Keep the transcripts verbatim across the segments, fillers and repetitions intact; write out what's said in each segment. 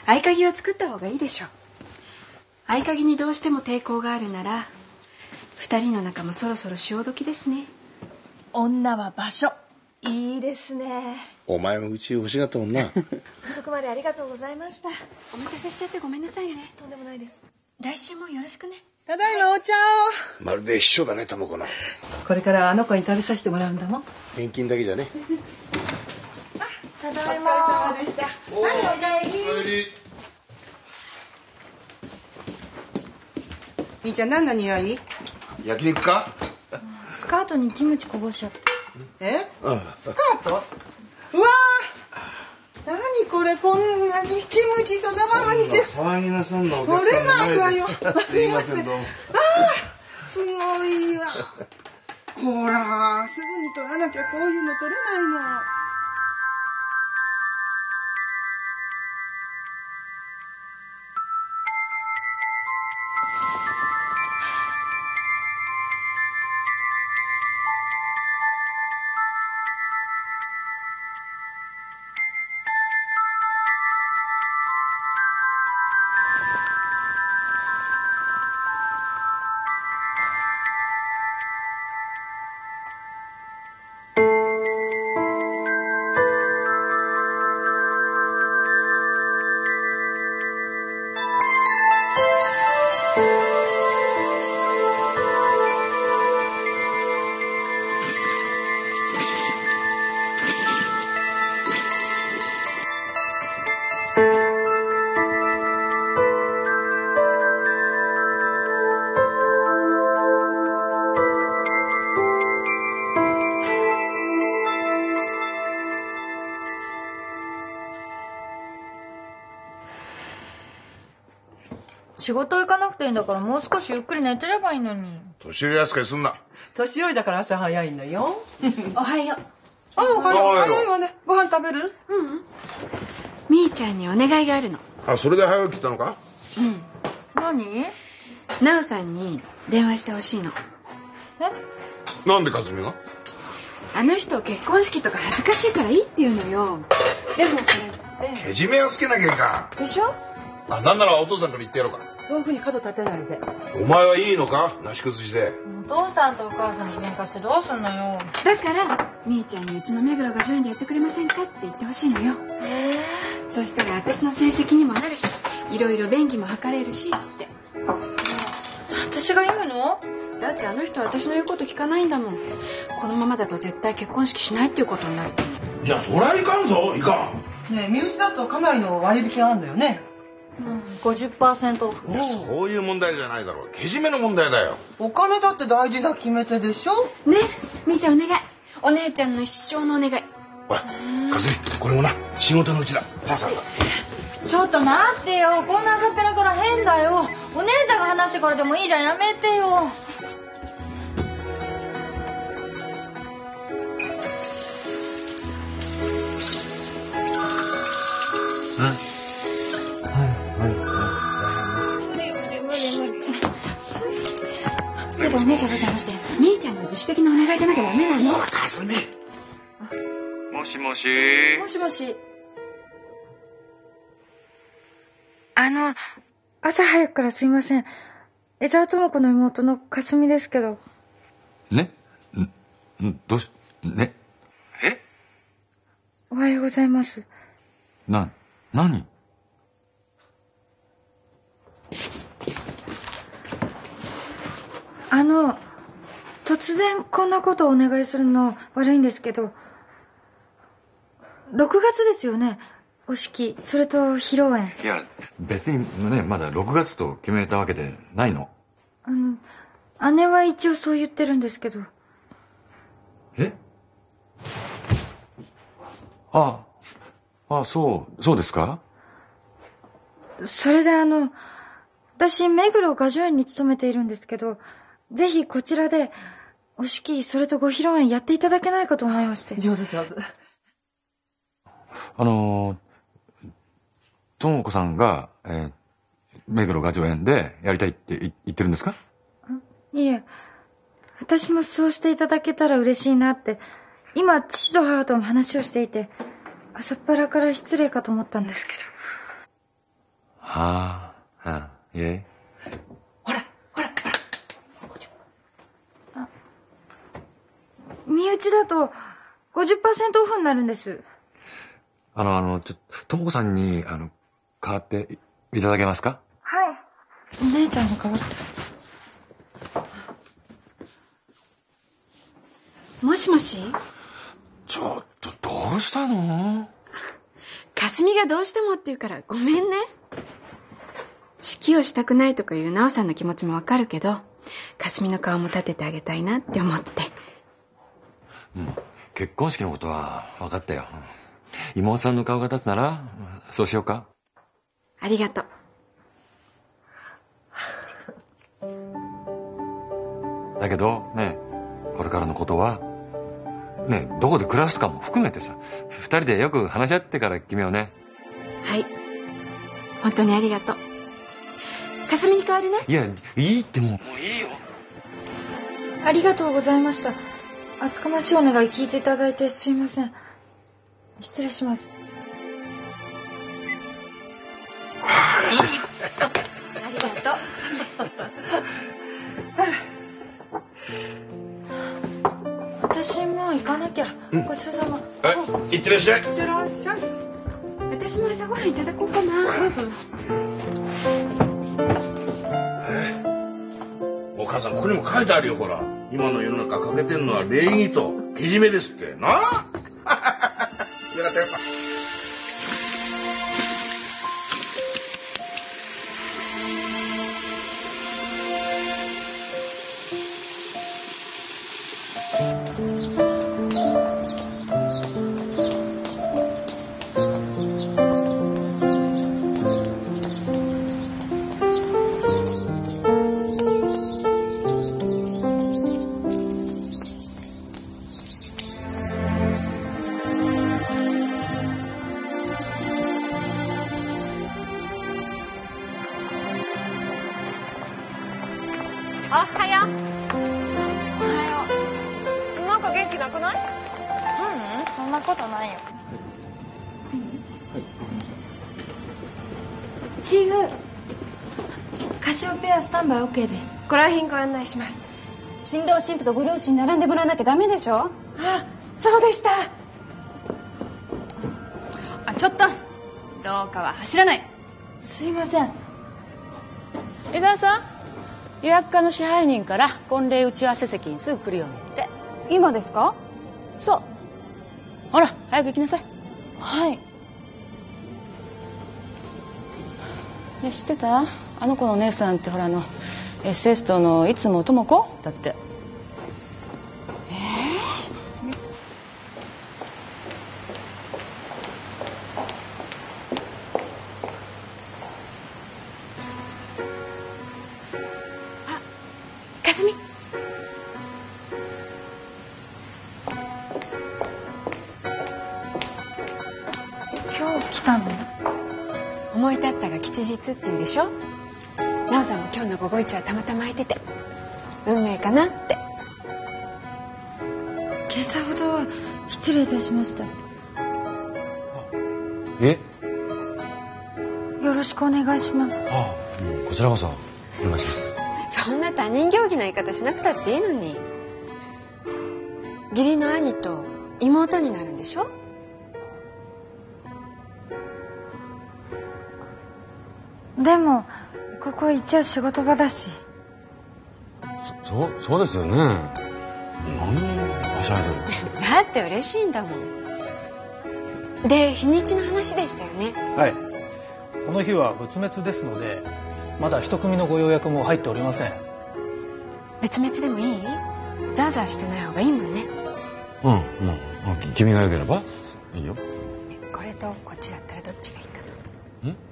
合鍵を作った方がいいでしょう。合鍵にどうしても抵抗があるなら二人の仲もそろそろ潮時ですね。 女は場所いいですね。 お前もうち欲しがったもんな。 遅くまでありがとうございました。 お待たせしちゃってごめんなさいね。 とんでもないです。 来週もよろしくね。 ただいまお茶を。 まるで秘書だね、智子の。 これからあの子に食べさせてもらうんだもん。 年金だけじゃね。 ただいま。 お疲れ様でした。はい、おかえり。 お帰り。 みーちゃん何の匂い？ 焼肉か？ スカートにキムチこぼしちゃって。 え？スカート？うわー、何これ、こんなにキムチそのままにして。 騒ぎなさんのお取客さんの前で。 れないわよ。 すいません、どうも。 ああ、すごいわ。ほら、すぐに取らなきゃこういうの取れないの。 仕事行かなくていいんだからもう少しゆっくり寝てればいいのに。 年寄り扱いすんな。 年寄りだから朝早いのよ。 おはよう。 あ、おはよう。 おはよう早いわね。ご飯食べる？ ううん。みーちゃんにお願いがあるの。 あ、それで早起きしたのか？ うん。 何？ なおさんに電話してほしいの。 え？ なんでかすみが？ あの人結婚式とか恥ずかしいからいいって言うのよ。でもそれってけじめをつけなきゃいかん。 でしょ。 あ、なんならお父さんから言ってやろうか。 そういうふうに角立てないで。 お前はいいのか、なし崩しで。 お父さんとお母さんに喧嘩してどうすんのよ。 だからみーちゃんにうちの目黒がじゅうえんでやってくれませんかって言ってほしいのよ。 ええ。 そしたら私の成績にもなるし、いろいろ便宜も図れるしって。 私が言うの？ だってあの人は私の言うこと聞かないんだもん。このままだと絶対結婚式しないっていうことになると思う。 いや、そりゃいかんぞ、いかん。 ねえ、身内だとかなりの割引あるんだよね。 うん、ごじゅっパーセントオフ。 いや、そういう問題じゃないだろう。けじめの問題だよ。 お金だって大事な決め手でしょ。 ね、みーちゃんお願い。お姉ちゃんの一生のお願い。 おい、かすみ、これもな、仕事のうちだ。さあさあ。 ちょっと待ってよ。こんな朝っぺらから変だよ。お姉ちゃんが話してからでもいいじゃん。やめてよ。けどお姉ちゃんだけ話して。 みーちゃんの自主的なお願いじゃなきゃダメなの。 ほら、かすみ。 もしもし。 もしもし。 あの、朝早くからすいません。江沢智子の妹のかすみですけど。 ね？ん、ん、どうし、ね？え？ おはようございます。 な、何？ あの、突然こんなことをお願いするの悪いんですけど、ろくがつですよね。お式、それと披露宴。 いや、別にね、まだろくがつと決めたわけでないの。 あの、姉は一応そう言ってるんですけど。 え？あ、あ、そう、そうですか？ それであの、私、目黒雅叙園に勤めているんですけど、ぜひこちらで、お式、それとご披露宴やっていただけないかと思いまして。 上手上手。 あの、智子さんが、えー、目黒雅叙園でやりたいって言ってるんですか？ いえ、私もそうしていただけたら嬉しいなって、今、父と母とも話をしていて、朝っぱらから失礼かと思ったんですけど。 ああ、あえほらほらほら。 身内だと ごじゅっパーセント オフになるんです。 あの、あの、ちょ、ともこさんに、あの、代わっていただけますか？ はい。お姉ちゃんに代わって。 もしもし。 ちょっと、どうしたの？ かすみがどうしてもって言うからごめんね。式をしたくないとかいうなおさんの気持ちもわかるけど、かすみの顔も立ててあげたいなって思って。 うん。結婚式のことは分かったよ。妹さんの顔が立つなら、そうしようか。 ありがとう。 だけど、ね、これからのことは、ね、どこで暮らすかも含めてさ、二人でよく話し合ってから決めようね。 はい。本当にありがとう。かすみに代わるね。 いや、いいってもう。もういいよ。ありがとうございました。厚かましいお願い聞いていただいてすいません。失礼します。 はあ、よしよし。 ありがとう。 私もう行かなきゃ。うん、ごちそうさま。 はい、いってらっしゃい。 いってらっしゃい。 私も朝ごはんいただこうかな。 お母さん、ここにも書いてあるよ、ほら。今の世の中欠けてんのは礼儀とけじめですってな。よかったよかった。 おはよう。おはよう。なんか元気なくない？ううん、そんなことないよ。チーフ、カシオペアスタンバイ OK です。 ご来賓ご案内します。 新郎新婦とご両親並んでもらわなきゃダメでしょ。 あ、そうでした。 あ、ちょっと廊下は走らない。 すいません。 江澤さん、予約課の支配人から婚礼打ち合わせ席にすぐ来るようにって。 今ですか？ そう。ほら早く行きなさい。 はい。ね、知ってた？あの子のお姉さんってほらあのエッセイストのいつも智子だって。 えー、あ、かすみ。 今日来たの？ 思い立ったが吉日って言うでしょ。なおさんも今日の午後一はたまたま空いてて運命かなって。 今朝ほどは失礼いたしました。 え？ よろしくお願いします。 ああ、こちらこそお願いします。 そんな他人行儀な言い方しなくたっていいのに。義理の兄と妹になるんでしょ。 でもここ一応仕事場だし。 そ、そう、そうですよね。何はしゃいでる。 だって嬉しいんだもん。で、日にちの話でしたよね。 はい。この日は仏滅ですので、まだ一組のご予約も入っておりません。 別々でもいい？ザーザーしてない方がいいもんね。 うん、もう、君がよければいいよ。 これとこっちだったらどっちがいいかな。 ん？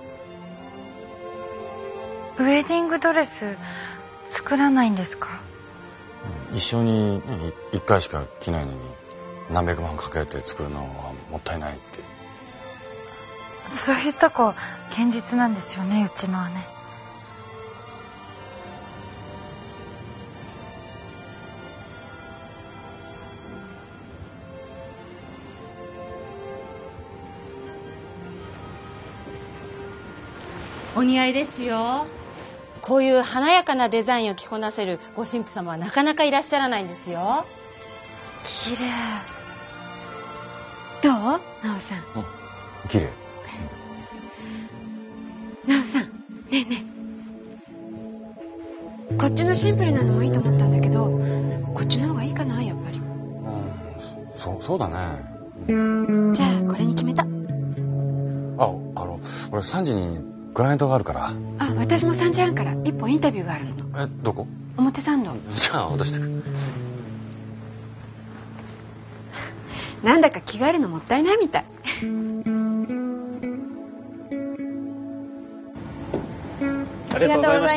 ウェディングドレス作らないんですか？ 一緒に一回しか着ないのに何百万かけて作るのはもったいないって。 そういうとこ堅実なんですよね、うちの姉。 お似合いですよ。こういう華やかなデザインを着こなせるご神父様はなかなかいらっしゃらないんですよ。 綺麗。 どう？なおさん。 綺麗。 なおさん、ねえねえ。こっちのシンプルなのもいいと思ったんだけど、こっちの方がいいかな、やっぱり。 うん、そそうだね。 じゃあこれに決めた。 あ、あの俺さんじにクライアントがあるから。 あ、私もさんじはんから一本インタビューがあるの。 え、どこ？ 表参道。 じゃあ渡してく。 なんだか着替えるのもったいないみたい。 ありがとうございました。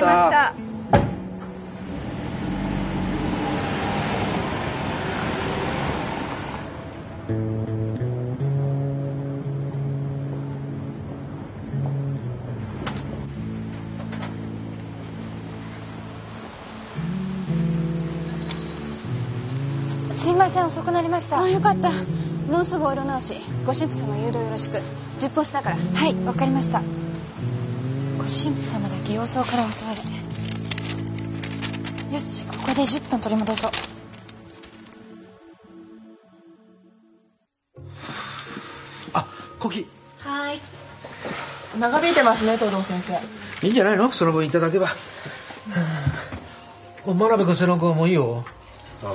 すいません、遅くなりました。 あ、よかった。もうすぐお色直し。ご神父様誘導よろしく。じゅっぽんしたから。 はい、わかりました。ご神父様だけ様相から教わる。よし、ここでじゅっぷん取り戻そう。 あ、コキ。 はい。長引いてますね、東堂先生。 いいんじゃないの、その分いただけば。真鍋君、瀬野君はもういいよ。 はい。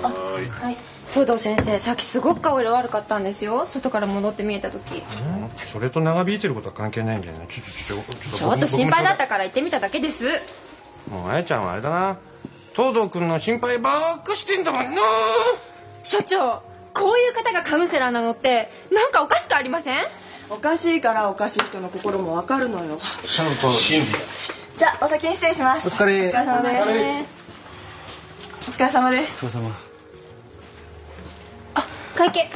東堂先生、さっきすごく顔色悪かったんですよ。外から戻って見えた時。 それと長引いてることは関係ないんだよね。ちょっとちょっとちょっと心配だったから言ってみただけです。 もうあやちゃんはあれだな、東堂君の心配ばっかしてんだもんな。 所長、こういう方がカウンセラーなのってなんかおかしくありません？ おかしいからおかしい人の心もわかるのよ。 ちゃんと真理だ。 じゃあお先に失礼します。 お疲れ。 お疲れ様です。お疲れ様です。 お疲れ様。 会計。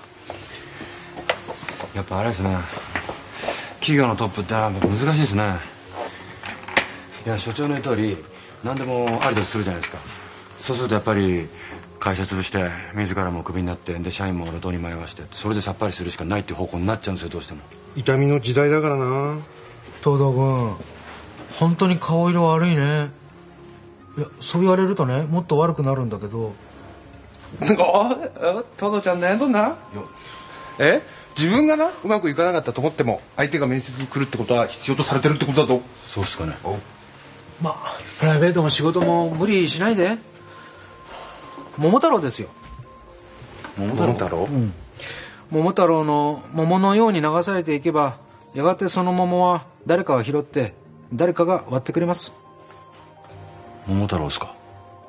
やっぱあれですね、企業のトップって難しいですね。いや、所長の言う通り何でもありだとするじゃないですか。そうするとやっぱり会社潰して自らもクビになって、で社員も路頭に迷わして、それでさっぱりするしかないっていう方向になっちゃうんですよ、どうしても。 痛みの時代だからな。 東堂君、本当に顔色悪いね。いや、そう言われるとね、もっと悪くなるんだけど。 あ、東堂ちゃん悩んどんな。え、自分がなうまくいかなかったと思っても相手が面接に来るってことは必要とされてるってことだぞ。 そうっすかね。 まあプライベートも仕事も無理しないで。桃太郎ですよ。 桃太郎、うん、 桃太郎の桃のように流されていけば、やがてその桃は誰かが拾って誰かが割ってくれます。 桃太郎ですか。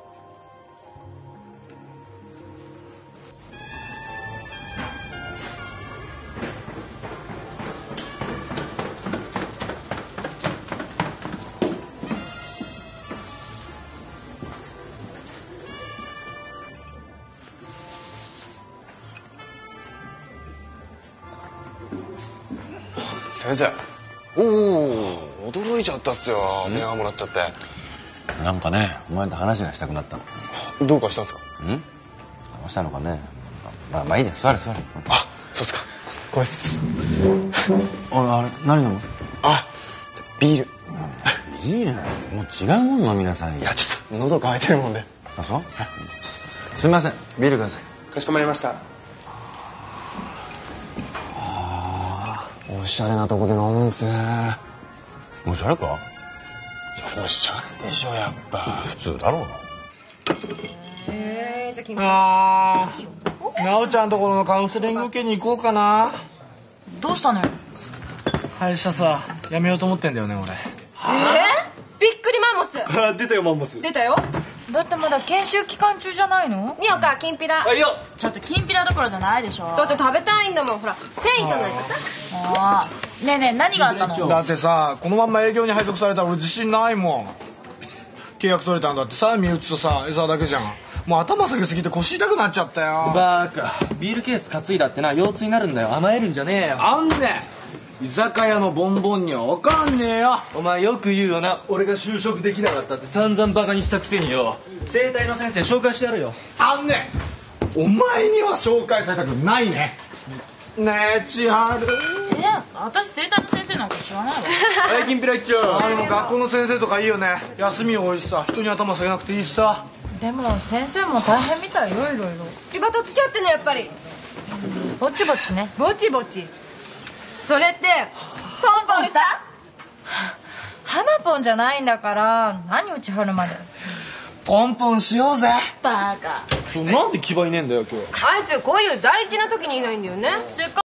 先生。おお、驚いちゃったっすよ、電話もらっちゃって。 なんかね、お前と話がしたくなったの。 どうかしたんすか？ ん？どうしたのかね。まあまあいいじゃん、座れ座れ。 あ、そうっすか。これっす。 あ、あれ何飲む？ あ、ビール。 いいね、もう違うもん飲みなさいよ。 いや、ちょっと喉乾いてるもんで。 あ、そう？すみません、ビールください。 かしこまりました。おしゃれなとこで飲むんすね。 おしゃれか？ いや、おしゃれでしょ、やっぱ。 普通だろうな。 えー、じゃあ君。 ああ、なおちゃんところのカウンセリング受けに行こうかな。 どうしたのよ。 会社さ、辞めようと思ってんだよね、俺。 えー、びっくりマンモス。 出たよ、マンモス。 出たよ。 だってまだ研修期間中じゃないの？ におか、きんぴら。 あ、いや、 ちょっときんぴらどころじゃないでしょ。 だって食べたいんだもん、ほら、繊維となんかさ。 ああ、ねえねえ、何があったの？ だってさ、このまんま営業に配属されたら俺自信ないもん。契約取れたんだってさ、身内とさ、餌だけじゃん。もう頭下げすぎて腰痛くなっちゃったよ。 バカ、ビールケース担いだってな、腰痛になるんだよ。甘えるんじゃねえよ。 あんね居酒屋のボンボンには分かんねえよ。 お前よく言うよな、俺が就職できなかったって散々バカにしたくせによ。整体の先生紹介してやるよ。 あんねお前には紹介されたくないね。ねえ千春。 え、 私生体の先生なんか知らないわ。 はい、きんぴら一丁。 あでも学校の先生とかいいよね。休み多いしさ、人に頭下げなくていいしさ。 でも先生も大変みたいよ、いろいろ。 リバと付き合ってんのやっぱり。 ぼちぼちね。 ぼちぼち。それってポンポンした？ ハマポンじゃないんだから、何うちはるまで。 ポンポンしようぜ。 バカ。 なんで牙いねえんだよ今日。 あいつこういう大事な時にいないんだよね。